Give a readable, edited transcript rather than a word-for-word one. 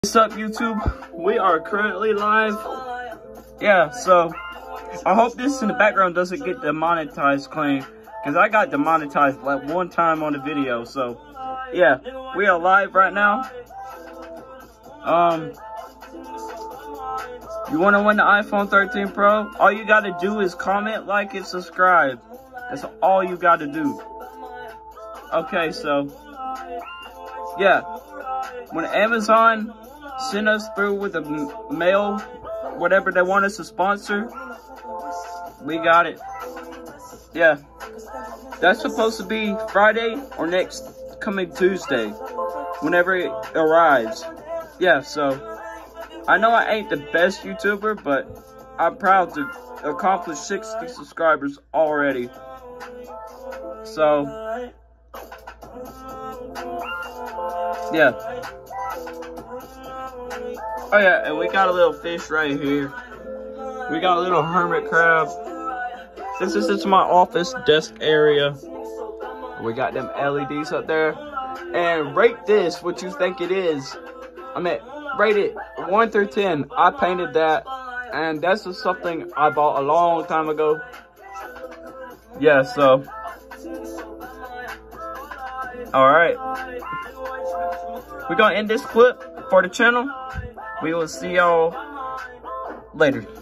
What's up, YouTube? We are currently live. Yeah, so I hope this in the background doesn't get demonetized claim, because I got demonetized like one time on the video. So yeah, we are live right now. You want to win the iPhone 13 Pro? All you got to do is comment, like, and subscribe. That's all you got to do. Okay, so yeah, when Amazon send us through with the mail, whatever they want us to sponsor, we got it. Yeah, that's supposed to be Friday or next coming Tuesday, whenever it arrives. Yeah, so I know I ain't the best YouTuber, but I'm proud to accomplish 60 subscribers already. So yeah. Oh yeah, and we got a little fish right here. We got a little hermit crab. This is my office desk area. We got them LEDs up there. And rate this what you think it is. I mean, rate it 1 through 10. I painted that, and that's just something I bought a long time ago. Yeah, so alright, we're gonna end this clip for the channel. We will see y'all later.